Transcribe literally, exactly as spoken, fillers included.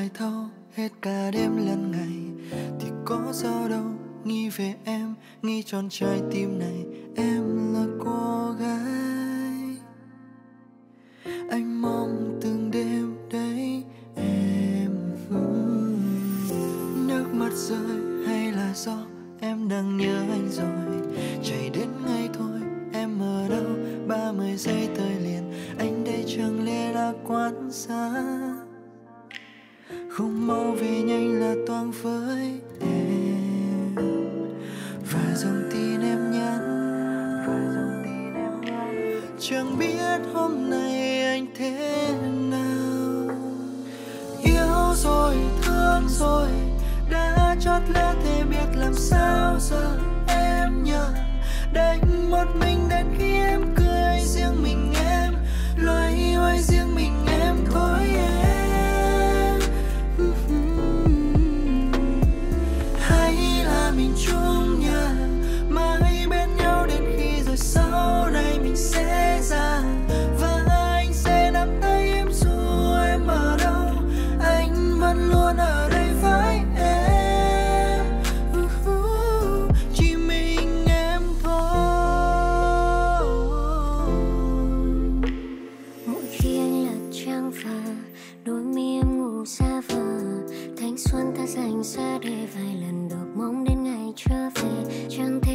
dài thâu hết cả đêm lẫn ngày, thì có sao đâu nghĩ về em, nghĩ tròn trái tim này em là cô gái anh mong từng đêm đấy em. Nước mắt rơi hay là do em đang nhớ anh rồi, chạy đến ngay thôi em ở đâu, ba mươi giây tới liền anh đây chẳng lẽ đã quá xa, không mau về nhanh là toang với em. Và dòng tin em nhắn, chẳng biết hôm nay anh thế nào. Yêu rồi, thương rồi, đã chót lỡ thế biết làm sao giờ em nhớ. Đành một mình đến khi em cười riêng mình em, loay hoay riêng mình em thôi em. Hay là mình chung nhà mãi bên nhau đến khi rồi sau này mình sẽ già, và anh sẽ nắm tay em dù em ở đâu, anh vẫn luôn ở đây với em. Chỉ mình em thôi. Mỗi khi anh lật trang phờ, đôi mi em ngủ xa vờ, thanh xuân ta dành ra để vài lần được mong đến ngày trở về. Chẳng